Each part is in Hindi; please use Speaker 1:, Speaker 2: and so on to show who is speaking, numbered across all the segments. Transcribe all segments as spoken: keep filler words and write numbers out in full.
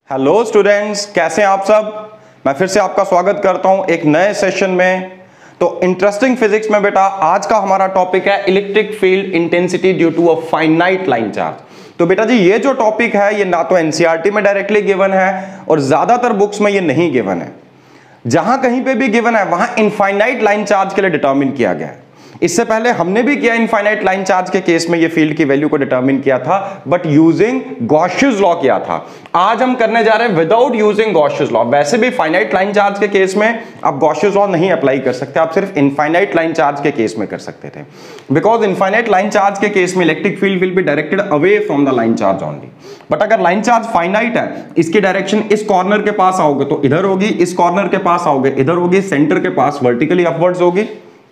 Speaker 1: हेलो स्टूडेंट्स, कैसे हैं आप सब। मैं फिर से आपका स्वागत करता हूं एक नए सेशन में। तो इंटरेस्टिंग फिजिक्स में बेटा आज का हमारा टॉपिक है electric field intensity due to a finite line charge. तो बेटा जी ये जो टॉपिक है ये ना तो एनसीईआरटी में डायरेक्टली गिवन है और ज्यादातर बुक्स में ये नहीं गिवन है। जहां कहीं पे भी गिवन है वहां इनफाइनाइट लाइन चार्ज के लिए डिटरमिन किया गया है। इससे पहले हमने भी किया इनफाइनाइट लाइन चार्ज के केस में ये फील्ड की वैल्यू को डिटरमिन किया था, बट यूजिंग गॉसियस लॉ किया था। आज हम करने जा रहे हैं विदाउट यूजिंग गॉसियस लॉ। वैसे भी फाइनाइट लाइन चार्ज के केस में आप गॉसियस लॉ नहीं अप्लाई कर सकते, आप सिर्फ इनफाइनाइट लाइन चार्ज के केस में कर सकते थे। बिकॉज इनफाइनाइट लाइन चार्ज के केस में electric field will be directed away from the line charge only. But अगर लाइन चार्ज फाइनाइट है, इसकी डायरेक्शन इस कॉर्नर के पास आओगे तो इधर होगी, इस कॉर्नर के पास आओगे इधर होगी, सेंटर के पास वर्टिकली अपवर्ड्स होगी।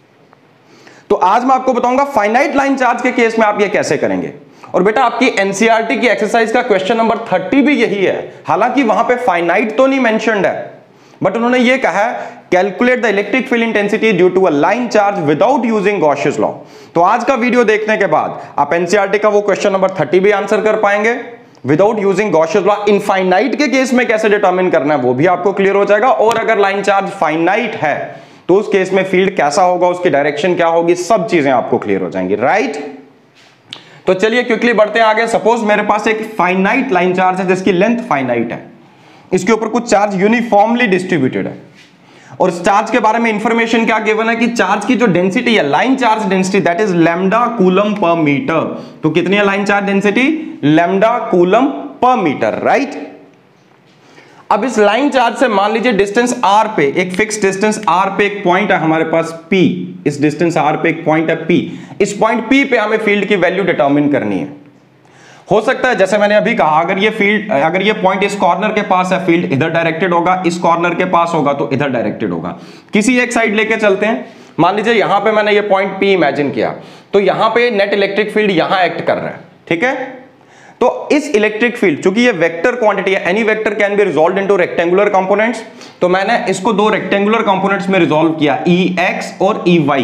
Speaker 1: तो आज मैं आपको बताऊंगा फाइनाइट लाइन चार्ज के केस में आप ये कैसे करेंगे। और बेटा आपकी एनसीईआरटी की एक्सरसाइज का क्वेश्चन नंबर तीस भी यही है। हालांकि वहां पे फाइनाइट तो नहीं मेंशन्ड है, बट उन्होंने ये कहा है calculate the electric field intensity due to a line charge without using Gauss's law. तो आज का वीडियो देखने के बाद आप एनसीईआरटी का वो क्वेश्चन नंबर तीस भी आंसर कर पाएंगे without using Gauss's law. Infinite के केस में कैसे डिटरमिन करना है वो भी आपको क्लियर हो जाएगा, और अगर लाइन चार्ज फाइनाइट है तो उस केस में फील्ड कैसा होगा, उसकी डायरेक्शन क्या होगी, सब चीजें आपको क्लियर हो जाएंगी। राइट, तो चलिए क्विकली बढ़ते हैं आगे। सपोज मेरे पास एक फाइनाइट लाइन चार्ज है जिसकी लेंथ फाइनाइट है, इसके ऊपर कुछ चार्ज यूनिफॉर्मली डिस्ट्रीब्यूटेड है, और इस चार्ज के बारे में इंफॉर्मेशन क्या गिवन है कि चार्ज की जो डेंसिटी है, line charge density, that is lambda coulomb per metre. तो कितनी है line charge density? Lambda coulomb per metre. Right, अब इस लाइन चार्ज से मान लीजिए डिस्टेंस r पे, एक फिक्स डिस्टेंस r पे एक पॉइंट है हमारे पास p, इस डिस्टेंस r पे एक पॉइंट है p। इस पॉइंट p पे हमें फील्ड की वैल्यू डिटरमिन करनी है। हो सकता है जैसे मैंने अभी कहा, अगर ये फील्ड अगर ये पॉइंट इस कॉर्नर के पास है, फील्ड इधर डायरेक्टेड होगा, इस कॉर्नर के पास होगा तो इधर डायरेक्टेड होगा। किसी एक साइड लेके चलते हैं, मान लीजिए यहां पे मैंने ये पॉइंट p इमेजिन किया, तो यहां पे नेट इलेक्ट्रिक फील्ड यहां एक्ट कर रहा है। ठीक है, तो इस इलेक्ट्रिक फील्ड, चूंकि ये वेक्टर क्वांटिटी है, any vector can be resolved into rectangular components, तो मैंने इसको दो रेक्टेंगुलर कंपोनेंट्स में रिजॉल्व किया, ई एक्स और ई वाई।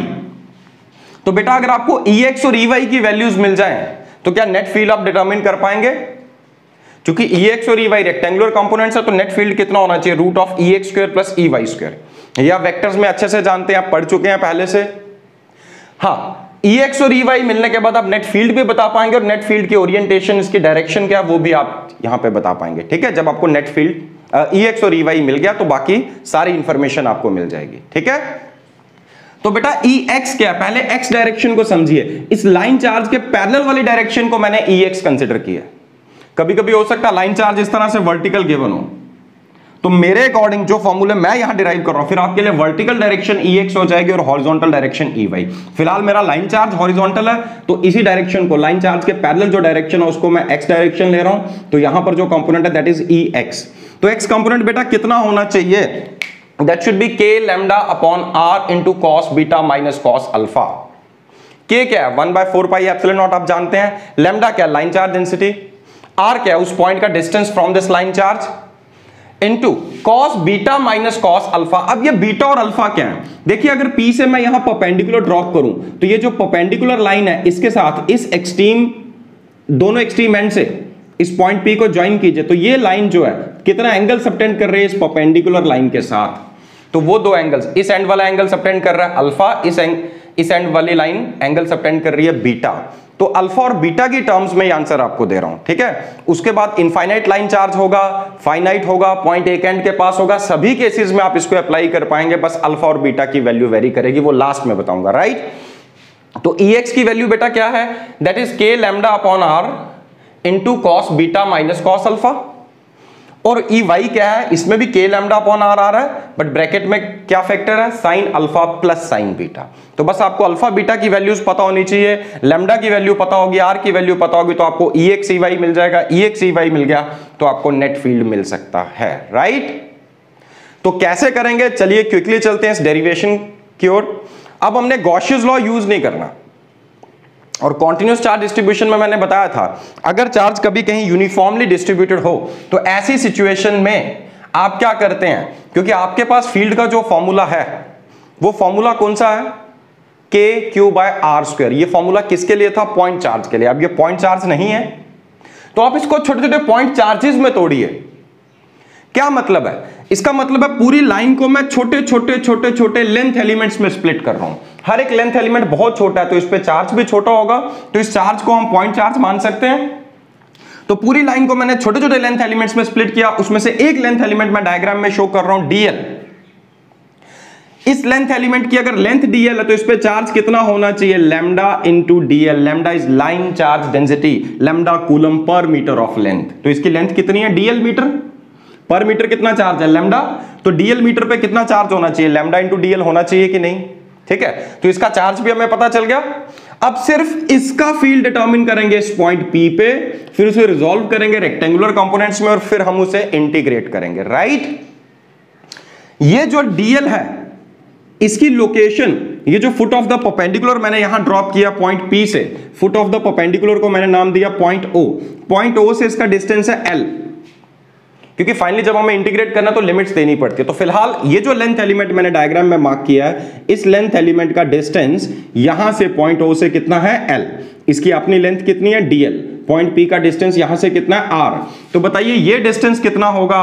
Speaker 1: तो बेटा अगर आपको ई एक्स और ई वाई की वैल्यूज मिल जाएं तो क्या नेट फील्ड आप डिटरमिन कर पाएंगे? क्योंकि ई एक्स और ई वाई रेक्टेंगुलर कंपोनेंट्स है, तो नेट फील्ड कितना होना चाहिए? Root of E X square plus E Y square. या वेक्टर्स में अच्छे से जानते हैं, आप पढ़ चुके हैं पहले से। हाँ, ई एक्स और ई वाई मिलने के बाद आप नेट फील्ड भी बता पाएंगे, और नेट फील्ड की ओरिएंटेशन, इसकी डायरेक्शन क्या वो भी आप यहां पे बता पाएंगे। ठीक है, जब आपको नेट फील्ड ई एक्स और ई वाई मिल गया तो बाकी सारी इंफॉर्मेशन आपको मिल जाएगी। ठीक है, तो बेटा ई एक्स क्या है, पहले एक्स डायरेक्शन को समझिए। इस लाइन चार्ज के पैरेलल वाली डायरेक्शन को मैंने ई एक्स कंसिडर किया। कभी कभी हो सकता है लाइन चार्ज इस तरह से वर्टिकल गिवन हो, तो मेरे अकॉर्डिंग जो फॉर्मूले मैं यहां डिराइव कर रहा हूं, फिर आपके लिए वर्टिकल डायरेक्शन ई एक्स हो जाएगी और हॉरिजॉन्टल डायरेक्शन ई वाई। फिलहाल मेरा लाइन चार्ज हॉरिजॉन्टल है, तो इसी डायरेक्शन को, लाइन चार्ज के पैरेलल जो डायरेक्शन है उसको मैं एक्स डायरेक्शन ले रहा हूं, तो यहां पर जो कंपोनेंट है दैट इज ई एक्स। तो एक्स कंपोनेंट बेटा कितना होना चाहिए? That should be K lambda upon are into cos beta minus cos alpha. K क्या है? One by four pi epsilon naught आप जानते हैं। लैम्डा क्या है? Line charge density. आर क्या है? उस पॉइंट का distance from this line charge, into cos beta minus cos alpha. अब ये बीटा और अल्फा क्या है? देखिए अगर P से मैं यहां परपेंडिकुलर ड्रॉप करूं तो ये जो परपेंडिकुलर लाइन है इसके साथ इस एक्सट्रीम, दोनों एक्सट्रीम एंड से इस पॉइंट P को ज्वाइन कीजिए, तो ये लाइन जो है कितना एंगल सबटेंड कर रही है इस परपेंडिकुलर लाइन के साथ? तो वो दो एंगल्स, इस एंड वाला एंगल सबटेंड कर रहा है अल्फा, इस एंग इस एंड वाली लाइन एंगल सबटेंड कर रही है बीटा। तो अल्फा और बीटा की टर्म्स में आंसर आपको दे रहा हूं। ठीक है, उसके बाद इनफाइनाइट लाइन चार्ज होगा, फाइनाइट होगा, पॉइंट एक एंड के पास होगा, सभी केसेस में आप इसको अप्लाई कर पाएंगे, बस अल्फा और बीटा की वैल्यू वेरी करेगी, वो लास्ट में बताऊंगा। राइट, तो ई एक्स की वैल्यू बेटा क्या है? दैट इज के lambda upon are into cos beta minus cos alpha. और ई वाई क्या है? इसमें भी के लैम्डा अपॉन आर आ रहा है, बट ब्रैकेट में क्या फैक्टर है? Sine alpha plus sine beta. तो बस आपको अल्फा बीटा की वैल्यूज पता होनी चाहिए, लैम्डा की वैल्यू पता होगी, आर की वैल्यू पता होगी, तो आपको ई एक्स ई वाई मिल जाएगा। ई एक्स ई वाई मिल गया तो आपको नेट फील्ड मिल सकता है। राइट, तो कैसे करेंगे? चलिए क्विकली चलते हैं इस डेरिवेशन की ओर। अब हमने गॉसियस लॉ यूज नहीं करना, और कॉन्टिन्यूस चार्ज डिस्ट्रीब्यूशन में मैंने बताया था अगर चार्ज कभी कहीं यूनिफॉर्मली डिस्ट्रीब्यूटेड हो तो ऐसी सिचुएशन में आप क्या करते हैं? क्योंकि आपके पास फील्ड का जो फॉर्मूला है वो फॉर्मूला कौन सा है? K Q by R square. ये फॉर्मूला किसके लिए था? पॉइंट चार्ज के लिए। अब ये पॉइंट चार्ज नहीं है तो आप इसको छोटे छोटे पॉइंट चार्जेस में तोड़िए। क्या मतलब है? इसका मतलब है पूरी लाइन को मैं छोटे छोटे छोटे छोटे लेंथ एलिमेंट्स में स्प्लिट कर रहा हूं। हर एक लेंथ एलिमेंट बहुत छोटा है तो इस पे चार्ज भी छोटा होगा, तो इस चार्ज को हम पॉइंट चार्ज मान सकते हैं। तो पूरी लाइन को मैंने छोटे छोटे लेंथ एलिमेंट्स में स्प्लिट किया, उसमें से एक लेंथ एलिमेंट मैं डायग्राम में शो कर रहा हूं डीएल। इस लेंथ एलिमेंट की अगर लेंथ डीएल है तो इस पे चार्ज कितना होना चाहिए? Lambda into dl. Lambda is line charge density, lambda coulomb per metre of length. तो इसकी लेंथ कितनी है? Dl metre. पर मीटर कितना चार्ज है? लैम्डा। तो डीएल मीटर पे कितना चार्ज होना चाहिए? लैम्डा इंटू डीएल होना चाहिए कि नहीं? ठीक है, तो इसका चार्ज भी हमें पता चल गया। अब सिर्फ इसका फील्ड डिटरमिन करेंगे इस पॉइंट P पे, फिर उसे रिजॉल्व करेंगे रेक्टेंगुलर कंपोनेंट्स में और फिर हम उसे इंटीग्रेट करेंगे, राइट। ये जो डीएल है इसकी लोकेशन, ये जो फुट ऑफ द परपेंडिकुलर मैंने यहां ड्रॉप किया पॉइंट P से, फुट ऑफ द परपेंडिकुलर को मैंने नाम दिया पॉइंट O। पॉइंट O से इसका डिस्टेंस है L, क्योंकि फाइनली जब हमें इंटीग्रेट करना तो लिमिट्स देनी पड़ती है। तो फिलहाल ये जो लेंथ एलिमेंट मैंने डायग्राम में मार्क किया है, इस लेंथ एलिमेंट का डिस्टेंस यहां से पॉइंट O से कितना है? L। इसकी अपनी लेंथ कितनी है? D L। पॉइंट P का डिस्टेंस यहां से कितना है? R। तो बताइए ये डिस्टेंस कितना होगा?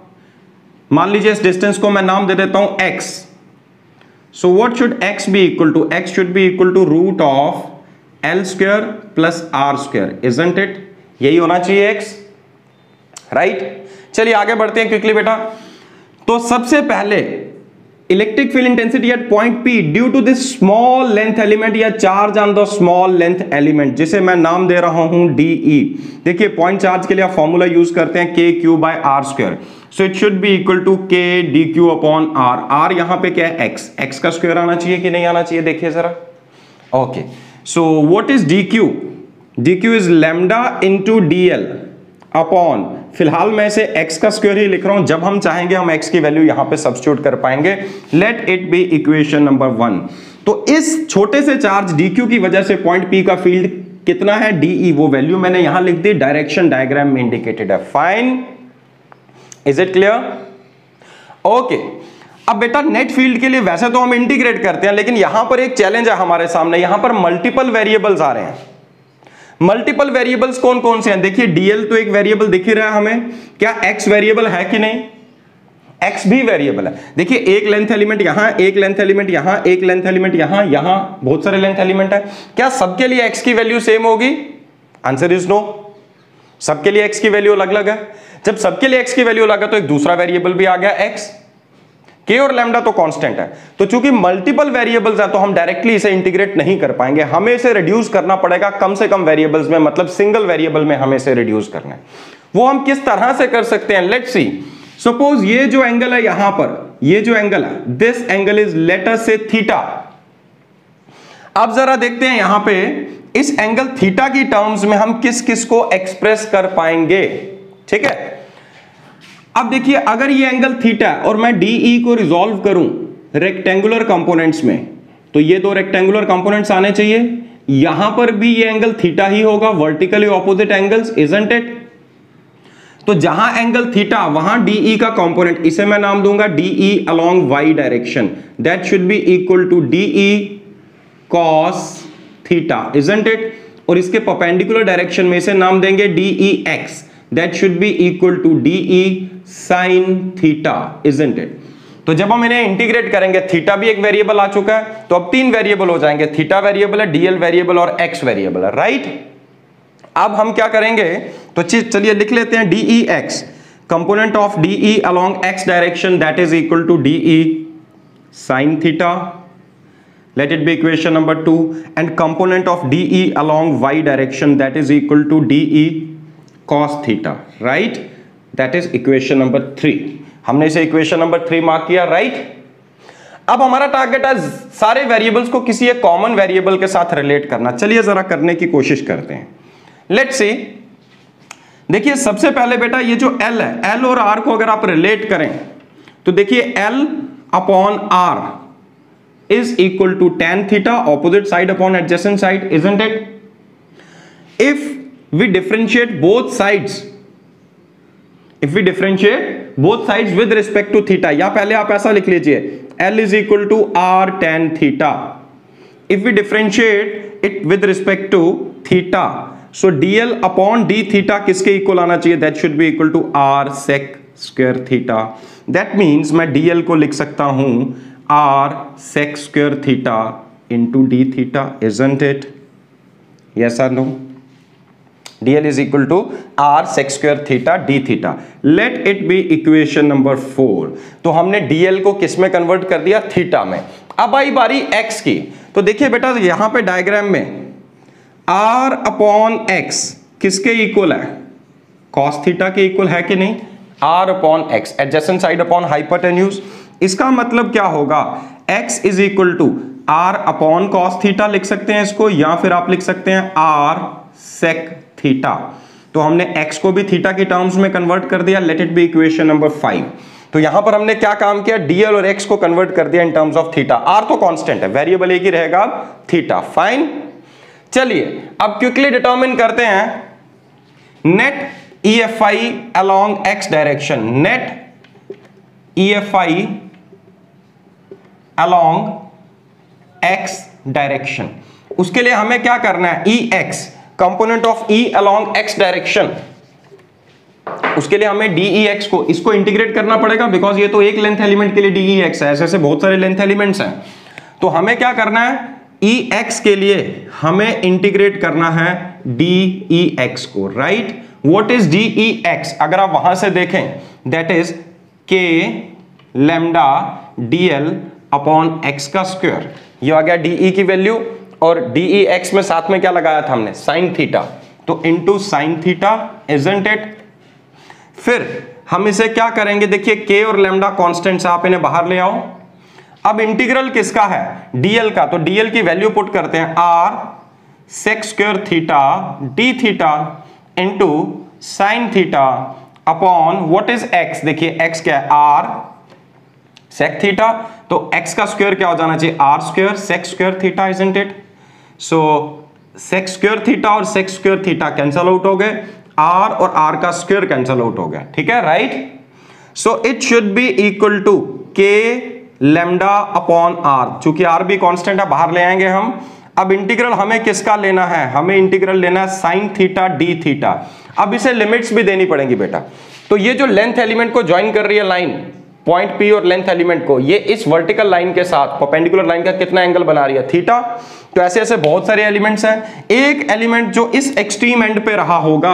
Speaker 1: मान लीजिए इस डिस्टेंस को मैं नाम दे देता हूं x। So what should x be equal to? x should be equal to root of L square plus R square, isn't it? यही होना चाहिए x, राइट। चलिए आगे बढ़ते हैं क्विकली बेटा। तो सबसे पहले electric field intensity at point P due to this small length element या charge on the small length element, जिसे मैं नाम दे रहा हूं डीई। देखिए पॉइंट चार्ज के लिए आप फॉर्मूला यूज करते हैं K Q by R square. So it should be equal to K D Q upon are. R यहां पे क्या है? एक्स। एक्स का स्क्वायर आना चाहिए कि नहीं आना चाहिए? देखिए जरा। Okay, so what is D Q? D Q is lambda into D L upon, फिलहाल मैं इसे x का स्क्वायर ही लिख रहा हूं, जब हम चाहेंगे हम x की वैल्यू यहां पे सब्स्टिट्यूट कर पाएंगे। Let it be equation number one. तो इस छोटे से चार्ज dq की वजह से पॉइंट P का फील्ड कितना है? de। वो वैल्यू मैंने यहां लिख दी, डायरेक्शन डायग्राम में इंडिकेटेड है। Fine, is it clear? Okay, अब बेटा नेट फील्ड के लिए वैसे तो हम इंटीग्रेट करते हैं, लेकिन यहां पर एक चैलेंज है हमारे सामने। यहां पर मल्टीपल वेरिएबल्स आ रहे हैं। मल्टीपल वेरिएबल्स कौन कौन से हैं? देखिए डीएल तो एक वेरिएबल दिख ही रहा है हमें। क्या एक्स वेरिएबल है कि नहीं? एक्स भी वेरिएबल है। देखिए एक लेंथ एलिमेंट यहां, एक लेंथ एलिमेंट यहां, एक लेंथ एलिमेंट यहां, यहां बहुत सारे लेंथ एलिमेंट है। क्या सबके लिए एक्स की वैल्यू सेम होगी? Answer is no. सबके लिए एक्स की वैल्यू अलग अलग है। जब सबके लिए एक्स की वैल्यू अलग है तो एक दूसरा वेरिएबल भी आ गया एक्स। के और लैम्डा तो कांस्टेंट है। तो चूंकि मल्टीपल वेरिएबल्स है तो हम डायरेक्टली इसे इंटीग्रेट नहीं कर पाएंगे, हमें इसे रिड्यूस करना पड़ेगा कम से कम वेरिएबल्स में, मतलब सिंगल वेरिएबल में हमें इसे रिड्यूस करना है। वो हम किस तरह से कर सकते हैं? Let's see. सपोज ये जो एंगल है यहां पर, ये जो एंगल है, this angle is let us say theta. अब जरा देखते हैं यहां पे इस एंगल थीटा की टर्म्स में हम किस किस को एक्सप्रेस कर पाएंगे। ठीक है, अब देखिए अगर ये एंगल थीटा और मैं डीई को रिजॉल्व करूं रेक्टेंगुलर कंपोनेंट्स में, तो ये दो रेक्टेंगुलर कंपोनेंट्स आने चाहिए। यहां पर भी ये एंगल थीटा ही होगा, vertically opposite angles, isn't it? तो जहां एंगल थीटा वहां डीई का कंपोनेंट, इसे मैं नाम दूंगा dE along Y direction, that should be equal to dE cos theta, isn't it? और इसके परपेंडिकुलर डायरेक्शन में इसे नाम देंगे dE X, that should be equal to dE sine theta, isn't it? तो जब हम इन्हें इंटीग्रेट करेंगे, थीटा भी एक वेरिएबल आ चुका है, तो अब तीन वेरिएबल हो जाएंगे। थीटा वेरिएबल है, डीएल वेरिएबल और एक्स वेरिएबल है, राइट? अब हम क्या करेंगे? तो चलिए लिख लेते हैं dE X, component of dE along X direction that is equal to dE sine theta, let it be equation number two, and component of de along y direction that is equal to de cos theta, right? That is equation number three. हमने इसे equation number three मार्क किया, right? अब हमारा टारगेट है सारे वेरिएबल्स को किसी एक कॉमन वेरिएबल के साथ रिलेट करना। चलिए जरा करने की कोशिश करते हैं। लेट्स सी, देखिए सबसे पहले बेटा ये जो L है, L और R को अगर आप रिलेट करें तो देखिए L upon R is equal to tan theta, opposite side upon adjacent side, isn't it? If we differentiate both sides, if we differentiate both sides with respect to theta, या पहले आप ऐसा लिख लीजिए L is equal to R tan theta. If we differentiate it with respect to theta, so dl upon d theta किसके इक्वल आना चाहिए? That should be equal to R sec square theta. That means मैं डी एल को लिख सकता हूं R sec square theta into D theta, isn't it? Yes और no? dl is equal to r sec square theta d theta. Let it be equation number four. तो हमने dl को किस में कन्वर्ट कर दिया? थीटा में। अब आई बारी x की, तो देखिए बेटा यहां पे डायग्राम में r अपॉन x किसके इक्वल है? cos थीटा के इक्वल है कि नहीं? r upon x, adjacent side upon hypotenuse. इसका मतलब क्या होगा? x is equal to r upon cos theta लिख सकते हैं इसको, या फिर आप लिख सकते हैं r sec थीटा। तो हमने x को भी थीटा की टर्म्स में कन्वर्ट कर दिया। Let it be equation number five. तो यहां पर हमने क्या काम किया? dl और x को कन्वर्ट कर दिया in terms of theta. r तो कांस्टेंट है, वेरिएबल एक ही रहेगा थीटा। फाइन, चलिए अब क्विकली डिटरमिन करते हैं net E F I along x direction. Net E F I along x direction, उसके लिए हमें क्या करना है? E x component of E along x direction, उसके लिए हमें डी ई एक्स को इसको इंटीग्रेट करना पड़ेगा, बिकॉज ये तो एक लेंथ एलिमेंट के लिए डी ई एक्स है, ऐसे ऐसे बहुत सारे लेंथ एलिमेंट्स हैं। तो हमें क्या करना है? E x के लिए हमें इंटीग्रेट करना है डी ई एक्स को, right? What is d E x? अगर आप वहां से देखें, दैट इज के lambda d L upon x का स्क्वायर। ये आ गया डी ई की वैल्यू, और डी ई एक्स में साथ में क्या लगाया था हमने? Sine theta. तो into sine theta, isn't it? फिर हम इसे क्या करेंगे? देखिए के और लैम्डा कांस्टेंट्स, आप इन्हें बाहर ले आओ। अब इंटीग्रल किसका है? डीएल का। तो डीएल की वैल्यू पुट करते हैं, r sec square theta d theta into sine theta upon what is x? देखिए एक्स क्या है? R sec theta. तो एक्स का स्क्वायर क्या हो जाना चाहिए? R square sec square theta, isn't it? So sec square theta और sec square theta cancel out हो गए, आर और आर का स्क्वायर कैंसल आउट हो गया, ठीक है, right? So it should be equal to k lambda upon r. चूंकि आर भी कांस्टेंट है, बाहर ले आएंगे हम। अब इंटीग्रल हमें किसका लेना है? हमें इंटीग्रल लेना है साइन थीटा डी थीटा। अब इसे लिमिट्स भी देनी पड़ेंगी बेटा। तो ये जो लेंथ एलिमेंट को ज्वाइन कर रही है लाइन, पॉइंट P और लेंथ एलिमेंट को, ये इस वर्टिकल लाइन के साथ परपेंडिकुलर लाइन का कितना एंगल बना रही है? थीटा। तो ऐसे ऐसे बहुत सारे एलिमेंट्स हैं। एक एलिमेंट जो इस एक्सट्रीम एंड पे रहा होगा,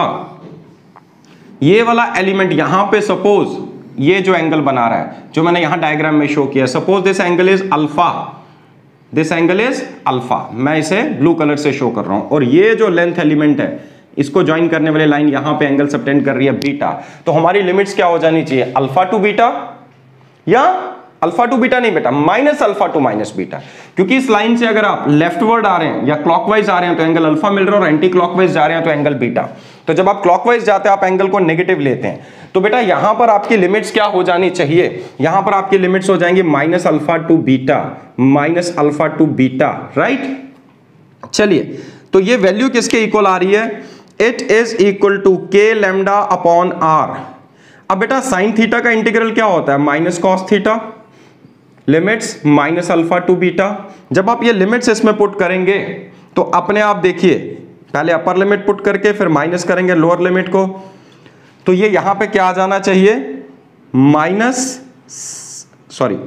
Speaker 1: ये वाला एलिमेंट यहां पे सपोज ये जो एंगल बना रहा है, जो मैंने यहां डायग्राम में शो किया, suppose this angle is alpha, this angle is alpha, मैं इसे ब्लू कलर से शो कर रहा हूं, और ये जो लेंथ एलिमेंट है इसको ज्वाइन करने वाली लाइन यहां पे एंगल सबटेंड कर रही है बीटा। तो हमारी लिमिट्स क्या हो जानी चाहिए? अल्फा टू बीटा, या अल्फा टू बीटा नहीं बेटा, minus alpha to minus beta. क्योंकि इस लाइन से अगर आप लेफ्टवर्ड आ रहे हैं या क्लॉकवाइज आ रहे हैं तो एंगल अल्फा मिल रहा है, और एंटी क्लॉकवाइज जा रहे हैं तो एंगल बीटा। तो जब आप क्लॉकवाइज जाते हैं आप एंगल को नेगेटिव लेते हैं। तो बेटा यहां पर आपकी लिमिट्स क्या हो जानी चाहिए? यहां पर आपकी लिमिट्स हो जाएंगी minus alpha to beta, minus alpha to beta, right? चलिए, तो ये वैल्यू किसके इक्वल आ रही है? It is equal to k lambda upon r. अब बेटा साइन थीटा का इंटीग्रल क्या होता है? Minus cos theta, limits minus alpha to beta. जब आप ये लिमिट्स इसमें पुट करेंगे तो अपने आप देखिए, पहले अपर लिमिट पुट करके फिर माइनस करेंगे लोअर लिमिट को, तो ये यहां पे क्या आ जाना चाहिए? Minus sorry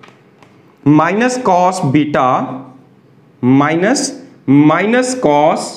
Speaker 1: minus cos beta minus minus cos,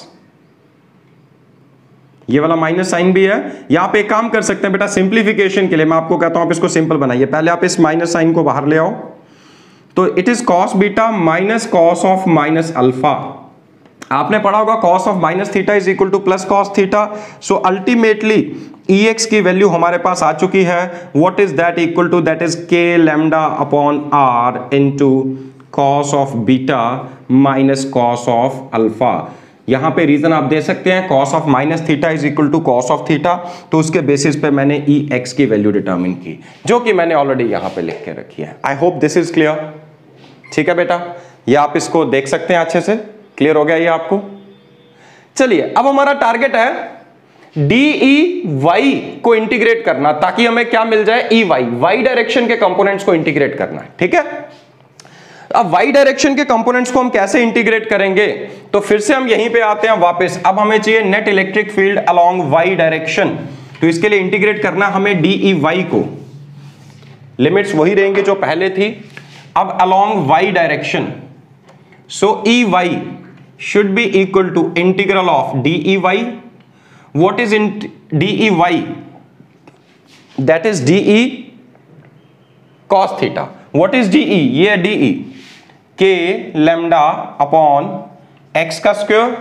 Speaker 1: ये वाला माइनस साइन भी है। यहां पे एक काम कर सकते हैं बेटा, सिंप्लीफिकेशन के लिए मैं आपको कहता हूं आप इसको सिंपल बनाइए। पहले आप इस माइनस साइन को बाहर ले आओ, तो it is cos beta minus cos of minus alpha. आपने पढ़ा होगा cos of minus theta is equal to plus cos theta. So ultimately E x की वैल्यू हमारे पास आ चुकी है। What is that equal to? That is के lambda upon r into cos of beta minus cos of alpha. यहां पे रीजन आप दे सकते हैं, cos of minus theta is equal to cos of theta. तो उसके बेसिस पे मैंने ई एक्स की वैल्यू डिटरमिन की, जो कि मैंने ऑलरेडी यहां पे लिख के रखी है। I hope this is clear. ठीक है बेटा, ये आप इसको देख सकते हैं अच्छे से। क्लियर हो गया ये आपको? चलिए, अब हमारा टारगेट है डी ई वाई को इंटीग्रेट करना, ताकि हमें क्या मिल जाए? ई वाई, वाई डायरेक्शन के कंपोनेंट्स को इंटीग्रेट करना है। ठीक है, अब वाई डायरेक्शन के कंपोनेंट्स को हम कैसे इंटीग्रेट करेंगे? तो फिर से हम यहीं पे आते हैं वापस। अब हमें चाहिए net electric field along Y direction. तो इसके लिए इंटीग्रेट करना हमें डी ई वाई को, लिमिट्स वही रहेंगे जो पहले थी। अब along Y direction, so E y should be equal to integral of d E y. What is in d E y? That is d E cos theta. What is d E? ये d E k lambda upon x का square,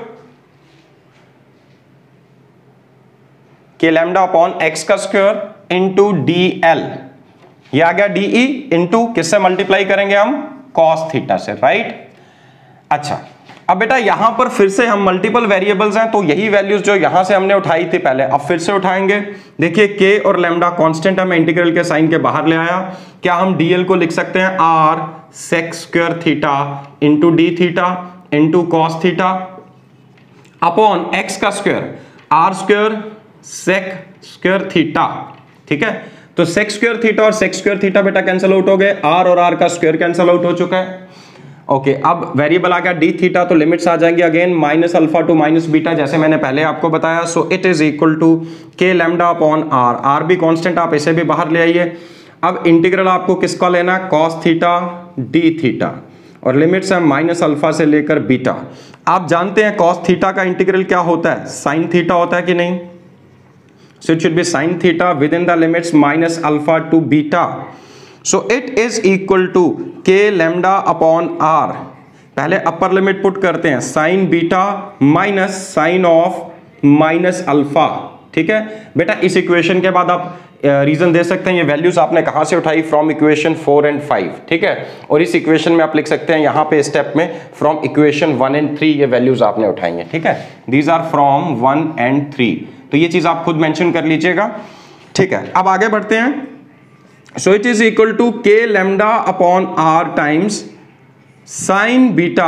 Speaker 1: k lambda upon x का स्क्वायर इंटू डी एल। ये आ गया डी ई इंटू किससे मल्टीप्लाई करेंगे हम? कॉस थीटा से, राइट। अच्छा, अब बेटा यहां पर फिर से हम मल्टीपल वेरिएबल्स हैं, तो यही वैल्यूज जो यहां से हमने उठाई थी पहले, अब फिर से उठाएंगे। देखिए के और लैम्डा कांस्टेंट हमें इंटीग्रल के साइन के बाहर ले आया। क्या हम डीएल को लिख सकते हैं? R sec square theta into D theta into cos theta upon x का square, r square sec square theta. ठीक है, तो सेक स्क्वायर थीटा और सेक स्क्वायर थीटा बेटा कैंसिल आउट हो गए, आर और आर का स्क्वायर कैंसिल आउट हो चुका है। ओके okay, अब वेरिएबल आ गया डी थीटा, तो लिमिट्स आ जाएंगी again minus alpha to minus beta, जैसे मैंने पहले आपको बताया। So it is equal to k lambda upon are, r भी कांस्टेंट, आप इसे भी बाहर ले आइए। अब इंटीग्रल आपको किसका लेना है? कॉस थीटा डी थीटा, और लिमिट्स है माइनस अल्फा से लेकर बीटा। आप जानते हैं कॉस थीटा का इंटीग्रल क्या होता है? साइन थीटा होता है कि नहीं? So it should be sine theta within the limits minus alpha to beta. So it is equal to k lambda upon r, पहले अपर लिमिट पुट करते हैं, sine beta minus sine of minus alpha. ठीक है बेटा, इस इक्वेशन के बाद आप रीजन दे सकते हैं ये वैल्यूज आपने कहां से उठाई? From equation four and five. ठीक है, और इस इक्वेशन में आप लिख सकते हैं यहां पे स्टेप में from equation one and three ये वैल्यूज आपने उठाई हैं। ठीक है, these are from one and three, तो ये चीज आप खुद मेंशन कर लीजिएगा। ठीक है, अब आगे बढ़ते हैं। So it is equal to k lambda upon r times sin beta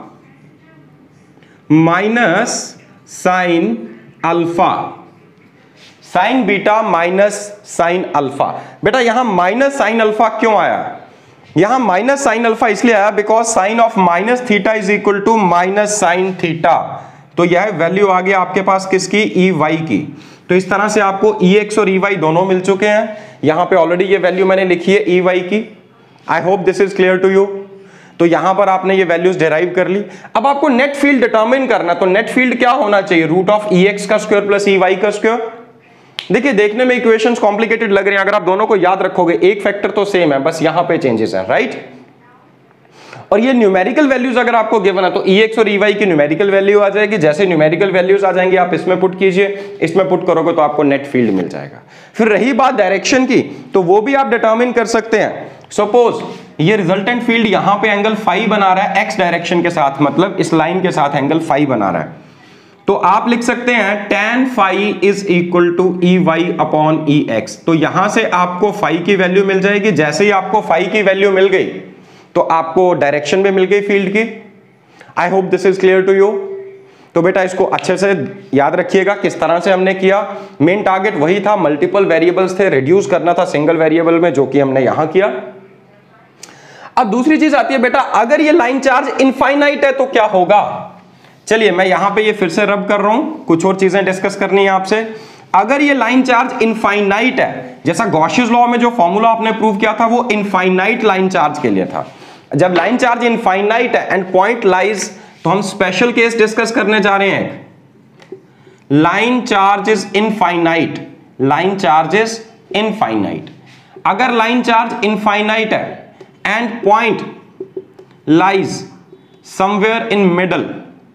Speaker 1: minus sin alpha, sin beta minus sin alpha। बेटा यहां माइनस साइन अल्फा क्यों आया? यहां माइनस साइन अल्फा इसलिए आया because sine of minus theta is equal to minus sine theta. तो यह वैल्यू आ गया आपके पास किसकी? ई वाई की। तो इस तरह से आपको ई एक्स और ई वाई दोनों मिल चुके हैं। यहां पे ऑलरेडी ये वैल्यू मैंने लिखी है ई वाई की। I hope this is clear to you. तो यहां पर आपने ये वैल्यूज डिराइव कर ली। अब आपको नेट फील्ड डिटरमिन करना, तो नेट फील्ड क्या होना चाहिए? रूट ऑफ ई एक्स का स्क्वायर प्लस ई वाई का स्क्वायर। देखिए देखने में इक्वेशंस कॉम्प्लिकेटेड लग रहे हैं, अगर आप दोनों को याद रखोगे एक फैक्टर तो सेम है, बस यहां पे चेंजेस हैं, राइट। और ये न्यूमेरिकल वैल्यूज अगर आपको गिवन है तो ई एक्स और ई वाई की न्यूमेरिकल वैल्यू आ जाएगी। जैसे न्यूमेरिकल वैल्यूज आ जाएंगे आप इसमें पुट कीजिए, इसमें पुट करोगे तो आपको नेट फील्ड मिल जाएगा। फिर रही बात डायरेक्शन की, तो वो भी आप डिटरमिन कर सकते हैं। सपोज ये रिजल्टेंट फील्ड यहां पे एंगल फाई बना रहा है एक्स डायरेक्शन के साथ, मतलब इस लाइन के साथ एंगल फाई बना रहा है, तो आप लिख सकते हैं tan phi is equal to E y upon E x. तो यहां से आपको फाई की वैल्यू मिल जाएगी। जैसे ही आपको फाई की वैल्यू मिल गई तो आपको डायरेक्शन भी मिल गई फील्ड की। I hope this is clear to you. तो बेटा इसको अच्छे से याद रखिएगा किस तरह से हमने किया। मेन टारगेट वही था, मल्टीपल वेरिएबल्स थे, रिड्यूस करना था सिंगल वेरिएबल में, जो कि हमने यहां किया। अब दूसरी चीज आती है बेटा, अगर ये लाइन चार्ज इनफाइनाइट है तो क्या होगा? चलिए मैं यहां पे ये फिर से रब कर रहा हूं, कुछ और चीजें डिस्कस करनी है आपसे। अगर ये लाइन चार्ज इनफाइनाइट है, जैसा गॉसियस लॉ में जो फॉर्मूला आपने प्रूव किया था वो इनफाइनाइट लाइन चार्ज के लिए था। जब लाइन चार्ज इनफाइनाइट है एंड पॉइंट लाइज, तो हम स्पेशल केस डिस्कस करने जा रहे हैं। Line charge is infinite, line charge is infinite. अगर लाइन चार्ज इनफाइनाइट है and point lies somewhere in middle,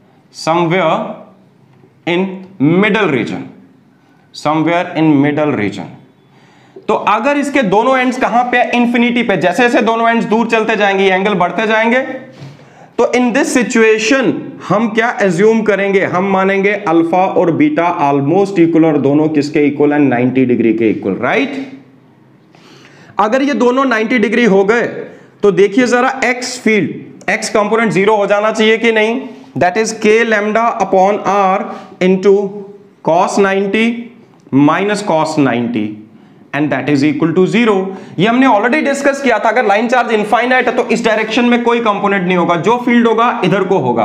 Speaker 1: somewhere in middle region, somewhere in middle region, तो अगर इसके दोनों एंड्स कहां पे? इंफिनिटी पे। जैसे जैसे दोनों एंड्स दूर चलते जाएंगे एंगल बढ़ते जाएंगे। तो इन दिस सिचुएशन हम क्या एज्यूम करेंगे? हम मानेंगे अल्फा और बीटा ऑलमोस्ट इक्वल, और दोनों किसके इक्वल हैं? नाइंटी डिग्री के इक्वल, राइट। अगर ये दोनों नाइंटी डिग्री हो गए तो देखिए जरा x field, x component zero हो जाना चाहिए कि नहीं? दैट इज के lambda upon are into cos ninety minus cos ninety and that is equal to zero. ये हमने ऑलरेडी डिस्कस किया था। अगर लाइन चार्ज इनफाइनाइट है तो इस डायरेक्शन में कोई कंपोनेंट नहीं होगा, जो फील्ड होगा इधर को होगा।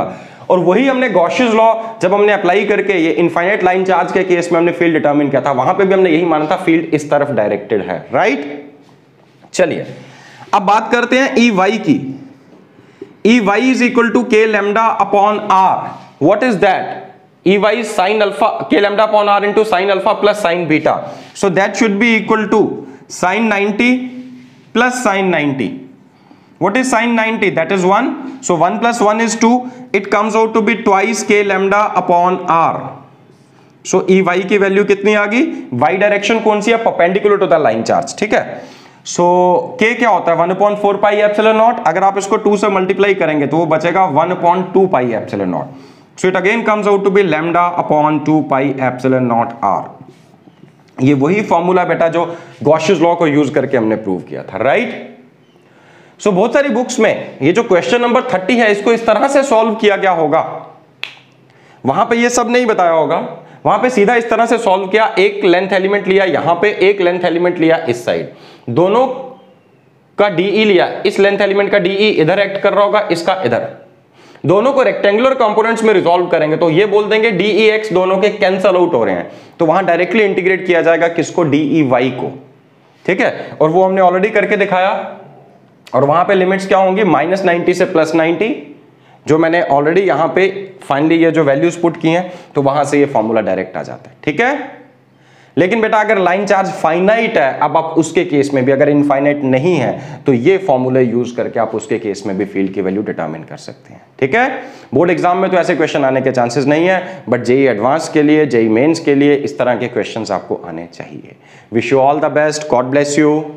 Speaker 1: और वही हमने गॉसियस लॉ जब हमने अप्लाई करके ये इनफाइनाइट लाइन चार्ज के केस में हमने फील्ड डिटरमिन किया था, वहां पे भी हमने यही माना था फील्ड इस तरफ डायरेक्टेड है, राइट। चलिए अब बात करते हैं ई वाई की। E y is equal to k lambda upon r. What is that? E y sine alpha, k lambda upon are into sine alpha plus sine beta, so that should be equal to sine ninety plus sine ninety. What is sin ninety? That is one. So one plus one is two. It comes out to be twice k lambda upon r. So E y की वैल्यू कितनी आ गई? Y डायरेक्शन कौन सी है? Perpendicular to the line charge, ठीक है। सो so, k क्या होता है? One upon four pi epsilon naught. अगर आप इसको टू से मल्टीप्लाई करेंगे तो वो बचेगा one upon two pi epsilon naught. So it again comes out to be lambda upon two pi epsilon naught r. ये वही फॉर्मूला बेटा जो गॉसियस लॉ को यूज करके हमने प्रूव किया था, राइट। सो so, बहुत सारी बुक्स में ये जो क्वेश्चन नंबर थर्टी है इसको इस तरह से सॉल्व किया गया होगा, वहां पे ये सब नहीं बताया होगा, वहां पे सीधा इस तरह से सॉल्व किया, एक लेंथ एलिमेंट लिया यहां पे, एक लेंथ एलिमेंट लिया इस साइड, दोनों का डीई लिया, इस लेंथ एलिमेंट का डीई इधर एक्ट कर रहा होगा, इसका इधर, दोनों को रेक्टेंगुलर कंपोनेंट्स में रिजॉल्व करेंगे तो ये बोल देंगे डीई एक्स दोनों के कैंसल आउट हो रहे हैं, तो वहां डायरेक्टली इंटीग्रेट किया जाएगा किसको? डीई वाई को, ठीक है। और वो हमने ऑलरेडी करके दिखाया, और वहां पे लिमिट्स क्या होंगी? माइनस नाइनटी से प्लस नाइनटी, जो मैंने ऑलरेडी यहां पे फाइनली ये जो वैल्यूज पुट की हैं, तो वहां से ये फॉर्मूला डायरेक्ट आ जाता है, ठीक है। लेकिन बेटा अगर लाइन चार्ज फाइनाइट है, अब आप उसके केस में भी, अगर इनफाइनाइट नहीं है तो ये फॉर्मूले यूज करके आप उसके केस में भी फील्ड की वैल्यू डिटरमिन कर सकते हैं, ठीक है। बोर्ड एग्जाम में तो ऐसे क्वेश्चन आने के चांसेस नहीं है, बट जेई एडवांस के लिए, जेई मेंस के लिए इस तरह के क्वेश्चंस आपको आने चाहिए। Wish you all the best, God bless you.